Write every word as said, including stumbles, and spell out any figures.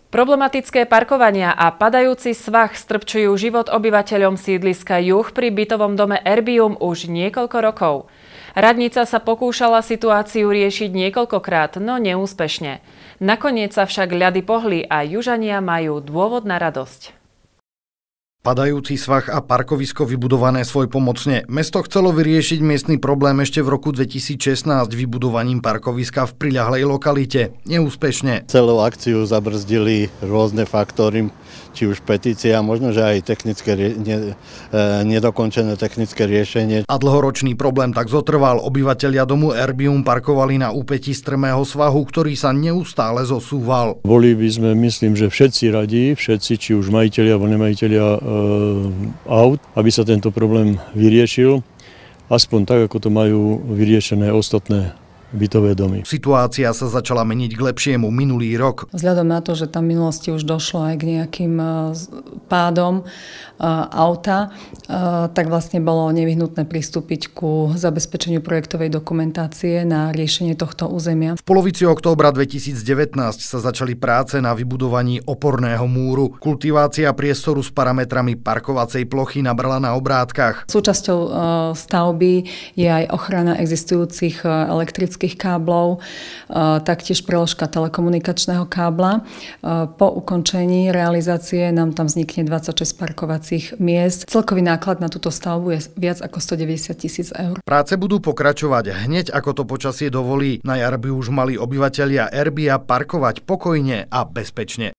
Problematické parkovania a padajúci svah strpčujú život obyvateľom sídliska Juh pri bytovom dome Erbium už niekoľko rokov. Radnica sa pokúšala situáciu riešiť niekoľkokrát, no neúspešne. Nakoniec sa však ľady pohli a Južania majú dôvod na radosť. Padajúci svah a parkovisko vybudované svojpomocne. Mesto chcelo vyriešiť miestny problém ešte v roku dvetisícšestnásť vybudovaním parkoviska v priľahlej lokalite. Neúspešne. Celú akciu zabrzdili rôzne faktory, či už petícia, možno, že aj technické, ne, nedokončené technické riešenie. A dlhoročný problém tak zotrval. Obyvatelia domu Erbium parkovali na úpätí strmého svahu, ktorý sa neustále zosúval. Boli by sme, myslím, že všetci radi, všetci, či už majitelia alebo nemajitelia e, aut, aby sa tento problém vyriešil, aspoň tak, ako to majú vyriešené ostatné bytové domy. Situácia sa začala meniť k lepšiemu minulý rok. Vzhľadom na to, že tam v minulosti už došlo aj k nejakým pádom auta, tak vlastne bolo nevyhnutné pristúpiť ku zabezpečeniu projektovej dokumentácie na riešenie tohto územia. V polovici októbra dvetisícdevätnásť sa začali práce na vybudovaní oporného múru. Kultivácia priestoru s parametrami parkovacej plochy nabrala na obrátkach. Súčasťou stavby je aj ochrana existujúcich elektrických káblov, taktiež preložka telekomunikačného kábla. Po ukončení realizácie nám tam vznikne dvadsaťšesť parkovacích miest. Celkový náklad na túto stavbu je viac ako stodeväťdesiat tisíc eur. Práce budú pokračovať hneď, ako to počasie dovolí. Na jar by už mali obyvatelia Erbia parkovať pokojne a bezpečne.